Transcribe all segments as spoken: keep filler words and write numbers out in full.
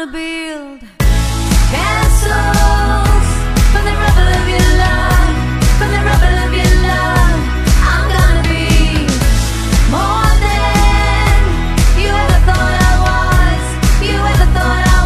gonna build castles from the rubble of your love, from the rubble of your love. I'm gonna be more than you ever thought I was, you ever thought I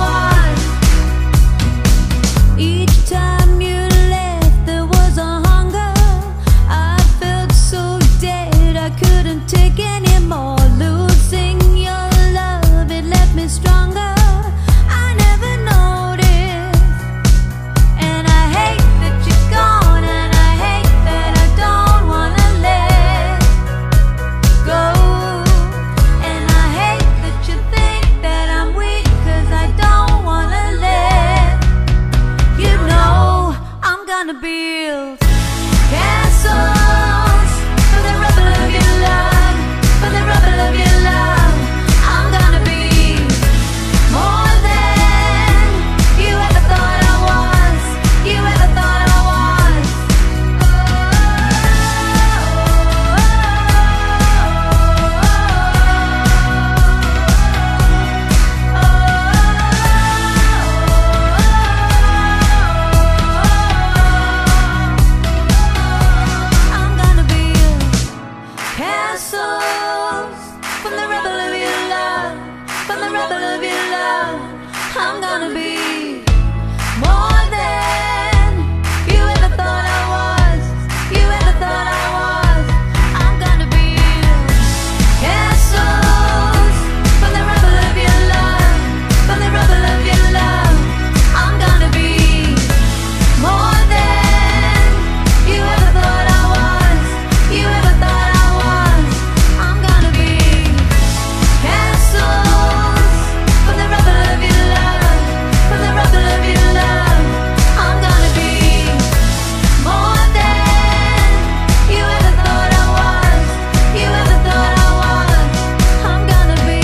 was. Each time you left there was a hunger. I felt so dead I couldn't take any more. Losing your love, it left me stronger. I never noticed, and I hate that you're gone, and I hate that I don't wanna let go. And I hate that you think that I'm weak, 'cause I don't wanna let you know. I'm gonna build castles from the rubble of your love, from the rubble of your love. I'm gonna be more than you ever thought I was, you ever thought I was. I'm gonna build castles from the rubble of your love, from the rubble of your love. I'm gonna be more than you ever thought I was, you ever thought I was. I'm gonna build castles from the rubble of your love, from the rubble of your love. I'm gonna be more than you ever thought I was, you ever thought I was. I'm gonna be castles from the rubble of your love, from the rubble of your love. I'm gonna be more than you ever thought I was, you ever thought I was. I'm gonna be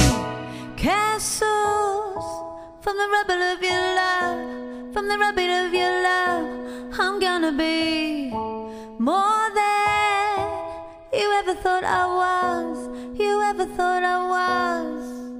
castles from the rubble of your love, from the rubble of your love. I'm gonna be more than you ever thought I was, you ever thought I was.